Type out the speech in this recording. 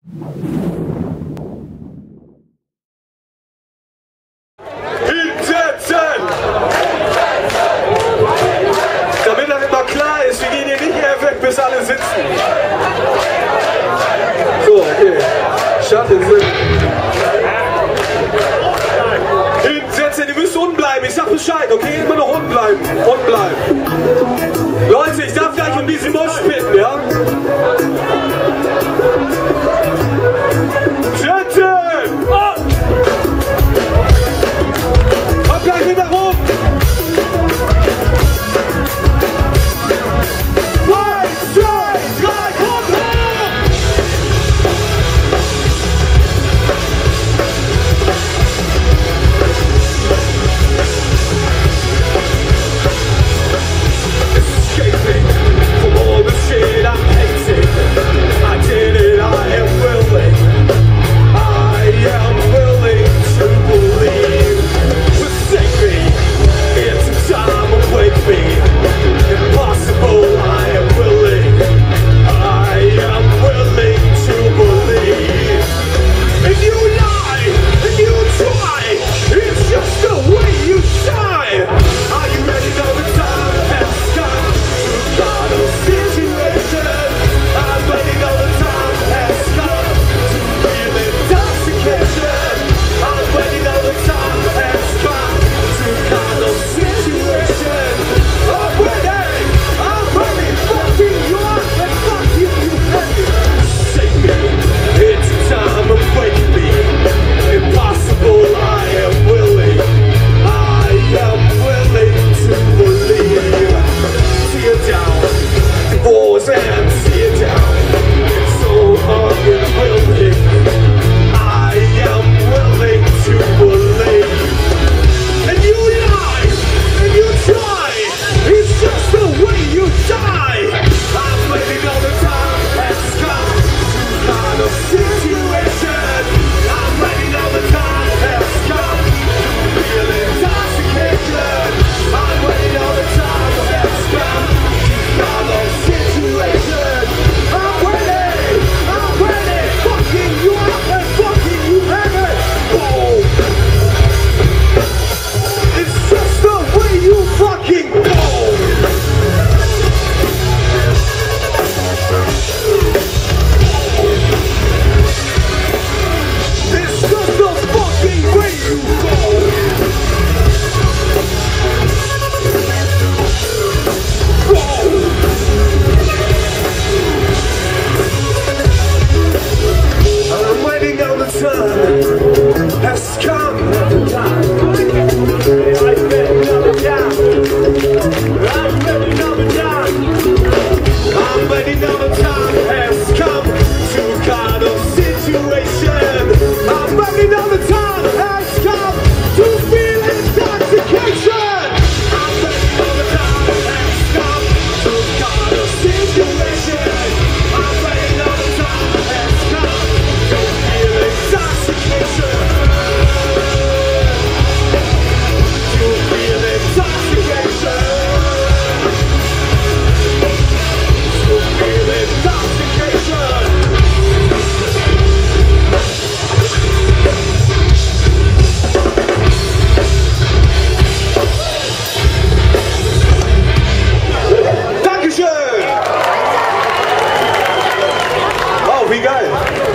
Hinsetzen! Damit das immer klar ist, wir gehen hier nicht mehr weg, bis alle sitzen. So, okay. Schatten sind. Hinsetzen, ihr müsst unten bleiben. Ich sag Bescheid, okay? Immer noch unten bleiben. Unten bleiben. Leute, ich darf gleich um diesen Mosch bitten, ja? Sitzen! Oh! Kommt gleich wieder rum! 1, 2, 3, kommt hoch! Escaping from all the shit I'm hating. I did it, I am willing. I am willing to believe. Forsake me, it's time to wake me. Impossible, I am willing. I am willing to believe. If you lie, if you try, it's just the way you die. Are you ready for the time has come to God of situation? I'm ready for the time has come to feel intoxication. I'm ready for the time has come to kind of situation. I'm ready, fucking you up and fuck you, you heavy. Save me, it's time to break me. Impossible, I am willing. I am willing to believe. Tear down, divorce and tear down. It's so unwilling. I am willing to believe. And you lie, and you try. It's just the way you die. I'm waiting all the time has come to kind of situation. I'm waiting all the time has come to feel intoxication. I'm waiting all the time has come to kind of situation. I'm ready, fucking you up and fucking you heavy. Boom. It's just the way you fucking go. It's just the fucking way you go. I'm waiting all the time has come. I'm ready all the time. I'm ready all the time. I'm waiting all the time has come to kind of situation. I'm waiting all the time has come to feel intoxication. I'm waiting all the time has come to kind of situation. I'm waiting all the time has come to feel intoxication. To feel intoxication. To feel intoxication. Dankeschön! Oh, wie geil!